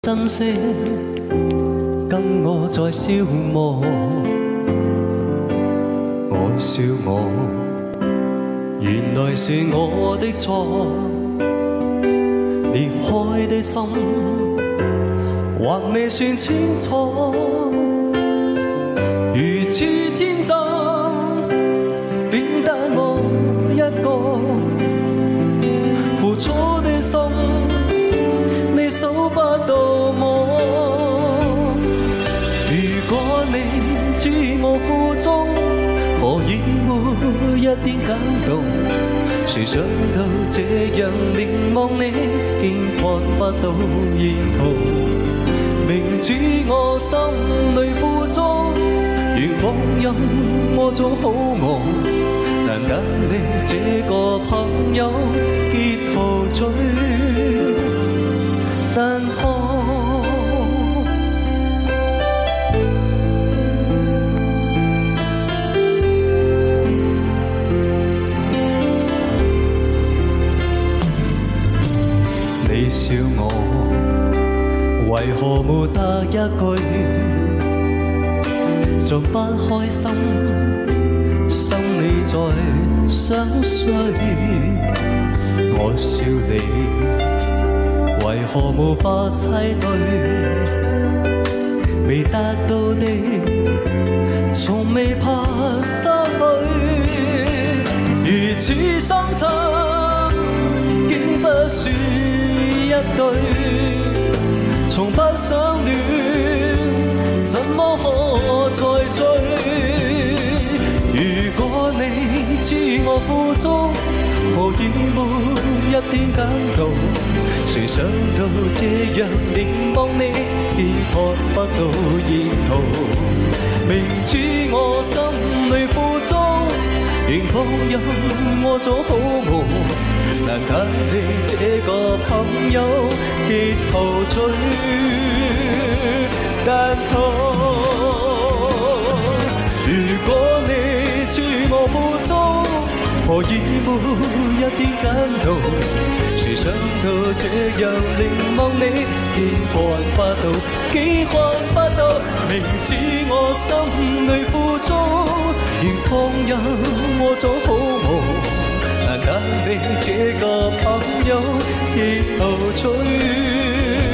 心聲跟我在消磨，我笑我，原來是我的錯，裂開的心還未算清楚，如此天真，點得我一個付出的心，你數不到麼？如果你知我苦衷，何以沒一點感動？誰想到這樣凝望你，竟看不到沿途。明知我心裏苦衷，願放任我做好夢，難得你這個朋友結陶醉但看。你笑我為何沒得一句，像不開心，心裏在想睡。我笑你為何無法猜對，未得到的從未怕失去，如此深沉竟不算一對，從不相戀，怎麼可再追？如果你知我苦衷，何以沒一點感動？誰想到這樣凝望你，竟看不到沿途。明知我心裏苦衷，仍放任我做好夢，難得你這個朋友結陶醉但痛。如果你知我苦衷，何以沒一點感動？誰想到這樣凝望你，竟看不到，竟看不到。明知我心裏苦衷，仍放任我做好夢，難得你這個朋友結陶醉